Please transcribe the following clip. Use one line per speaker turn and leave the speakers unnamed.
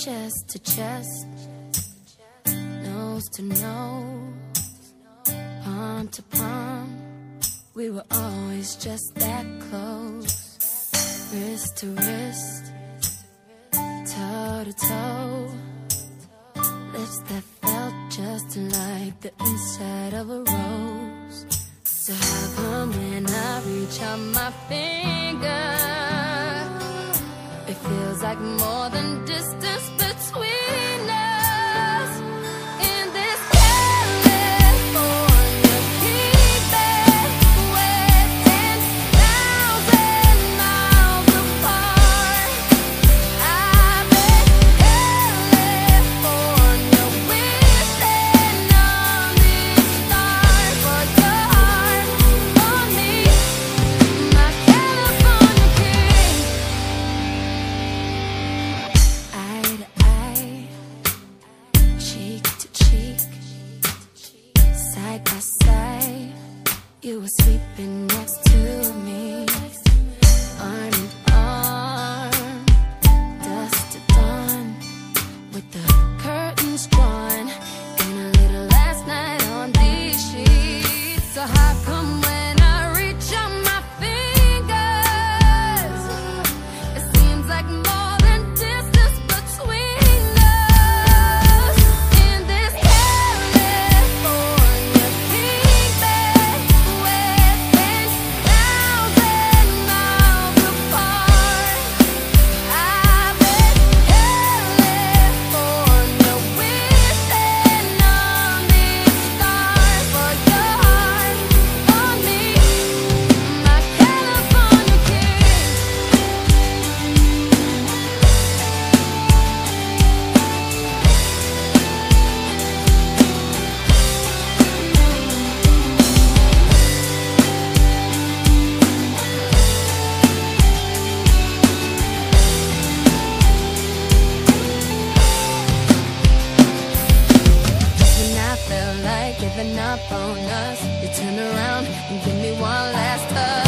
chest to chest, nose to nose, palm to palm. We were always just that close, wrist to wrist, toe to toe, lips that felt just like the inside of a rose. So how come when I reach out my finger, it feels like more than distance between us? In this California heat, we're 10,000 miles apart. I bet California wishing on these stars for your heart on me, my California king. Eye to eye, cheek to cheek, side by side, you were sleeping next to me, arm in arm, dusk to dawn, with the curtains drawn, and a little last night on these sheets. So how come when I reach out my fingers, it seems like more than distance between us? In this California heat, we're 10,000 miles apart. I bet California wishing on these stars for your heart on me, my California king. Just when I felt like giving up on us, you turn around and give me one last hug.